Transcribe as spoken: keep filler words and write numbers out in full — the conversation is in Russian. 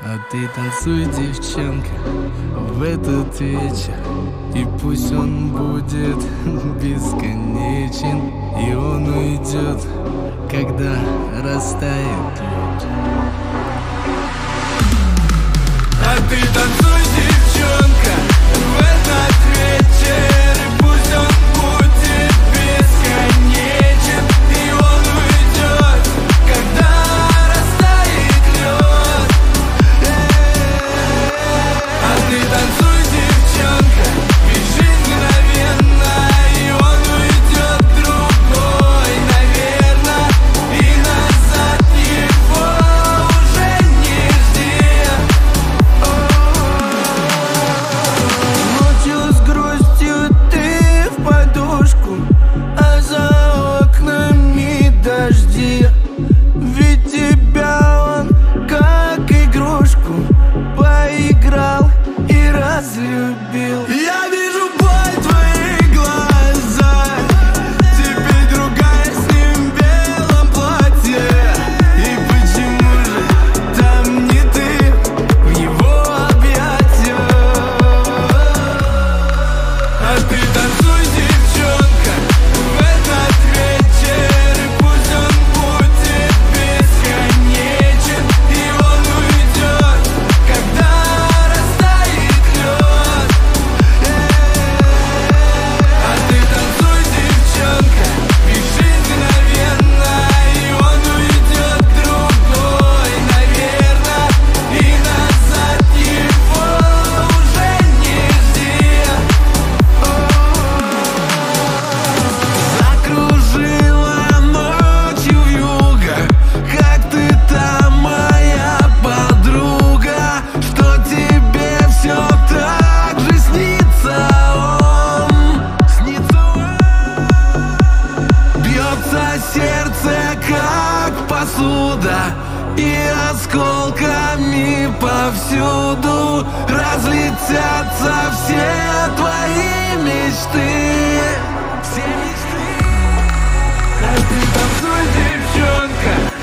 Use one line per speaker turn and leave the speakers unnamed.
А ты танцуй, девчонка, в этот вечер, и пусть он будет бесконечен, и он уйдет, когда растает лед. А ты танцуй, девчонка, в этот вечер, и пусть он будет бесконечен, и он уйдет, когда растает лед. А ты танцуй, девчонка, бежи мгновенно, и он уйдет другой, наверно, и назад его уже не жди. Ночью с грустью ты в подушку, а за окнами дожди. Ведь тебя он как игрушку поиграл и разлюбил. Я вижу боль в твоих глазах, теперь другая с ним в белом платье. И почему же там не ты в его объятиях? А ты танцуй, девчонка, в этот вечер, и пусть он будет бесконечен, и он уйдет, когда растает лед. А ты танцуй, девчонка, бежи мгновенно, и он уйдет другой, наверно, и назад его уже не жди. Закружила ночью вьюга, как ты там, моя подруга, что тебе все так же снится он, снится он. Бьется сердце, как посуда, и осколками повсюду разлетятся все твои мечты. Все мечты. А ты танцуй, девчонка,